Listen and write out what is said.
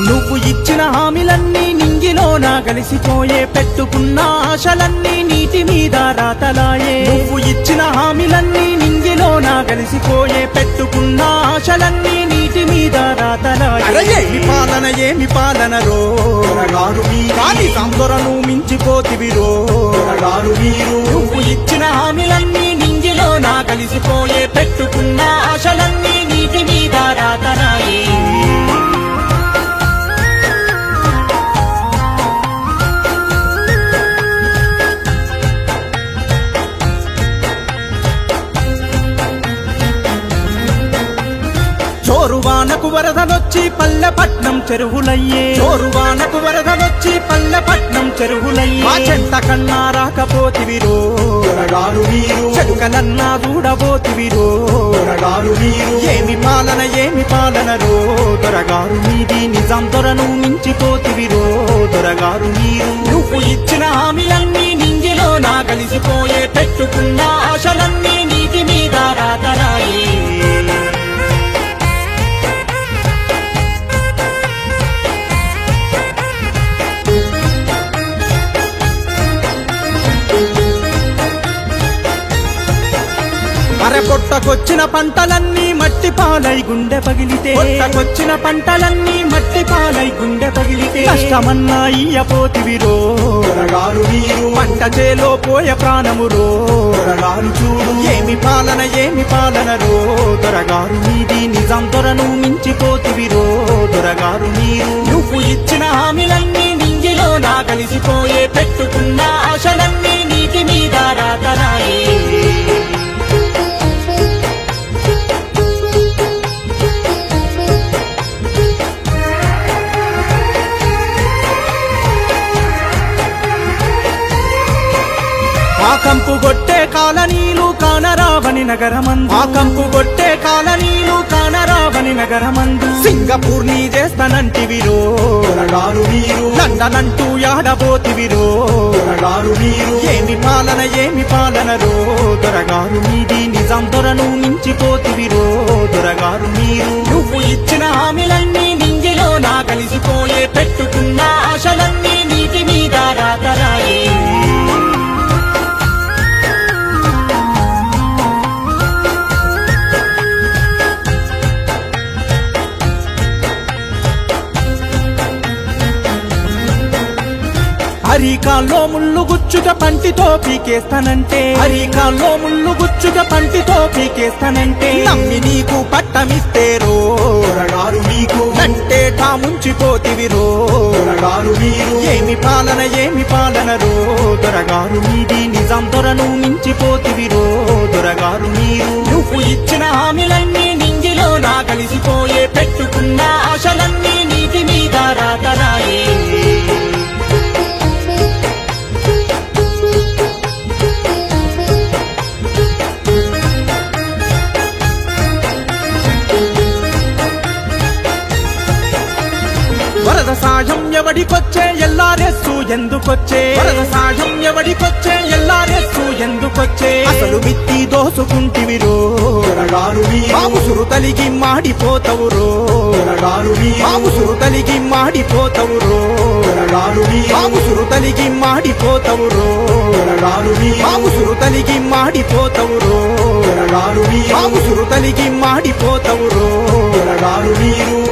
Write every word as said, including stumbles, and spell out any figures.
నువ్వు ఇచ్చిన హామీలన్నీ నింగిలోన కలిసిపోయే, పెట్టుకున్న ఆశలన్నీ నీటి మీద రాతలాయే. నువ్వు ఇచ్చిన హామీలన్నీ నింగిలోన కలిసిపోయే, పెట్టుకున్న ఆశలన్నీ నీటి మీద రాతలాయే. ఏమి పాలన ఏమి పాలనరో కాని సందొరను మించిపోతివిరో. నువ్వు ఇచ్చిన హామీలన్నీ నింగిలోన కలిసిపోయే, పెట్టుకున్న ఆశలన్నీ నీటి మీద రాతలాయే. చోరువానకు వరదలొచ్చి పల్లెపట్నం చెరువులయ్యే. చోరువానకు వరదలొచ్చి పల్లెపట్నం చెరువులయ్యే. మా చెంట కన్నా రాకపోతివిరో. చెడుకలన్నా చూడబోతివిరో. ఏమి పాలన ఏమి పాలనరో దొరగారు మీది, నిజాం దొరను మించిపోతివిరో దొరగారు మీరు. నువ్వు ఇచ్చిన హామీలన్నీ నింగిలో నా కలిసిపోయే, పెట్టుకున్న ఆశలన్నీ నీటి మీద రాతరాయే. అరే పొట్టకొచ్చిన పంటలన్నీ మట్టి పాలై గుండె పగిలితే, పొట్టకొచ్చిన పంటలన్నీ మట్టి పాలై గుండె పగిలితే, కష్టమన్నా ఇయ్యపోతివిరో. పంట చేలో పోయే ప్రాణమురో. చూడు ఏమి పాలన ఏమి పాలనరో దొరగారు మీది, నిజాం దొరను మించిపోతివిరో దొరగారు మీరు. నువ్వు ఇచ్చిన హామీలన్నీ నింగిలో నా కలిసిపోయే, పెట్టుకున్న ఆశలన్నీ నీటి మీద రాతరాయే. ఆకంపు గొట్టే కాలనీలు కానరావని నగరమందు, ఆకంపు గొట్టే కాలనీలు కానరావని నగరమందు, సింగపూర్ నీ చేస్తానంటివిరో. లండనంటూ యాడబోతివిరో. ఏమి పాలన ఏమి పాలనరో దొరగారు మీది, నిజాం దొరను మించిపోతివిరో దొరగారు మీరు. నువ్వు ఇచ్చిన హామీలన్నీ నింగిలో నా కలిసిపోయే, పెట్టుకున్న ఆశలన్నీ నీటి మీద రాతరాయే. హరికాల్లో ముళ్ళు గుచ్చుక పంటితో పీకేస్తానంటే, హరికాల్లో ముళ్ళు గుచ్చుక పంటితో పీకేస్తానంటే, నమ్మి నీకు పట్టమిస్తేరో నీకు అంటే తా ముంచిపోతివిరో. ఏమి పాలన ఏమి పాలనరో దొరగారు మీది, నిజాం దొరను మించిపోతివిరో దొరగారు మీరు. నువ్వు ఇచ్చిన హామీలన్నీ నింగిలో నా కలిసిపోయే, పెట్టుకున్న ఆశలన్నీ నీటి మీద రాతరాయే. వరద సాయం ఎవడికొచ్చే ఎల్లారెస్సు ఎందుకొచ్చే, వరద సాయం ఎవడికొచ్చే ఎల్లారెస్సు ఎందుకొచ్చే, అసలు మిత్తి దోసుకుంటివిరో. బాబుసురు తలిగి మాడిపోతవురో. బాబుసురు తలిగి మాడిపోతవురో. బాబుసురు తలిగి మాడిపోతవురో. బాబుసురు తలిగి మాడిపోతవురో. బాబుసురు తలిగి మాడిపోతవురో మీరు.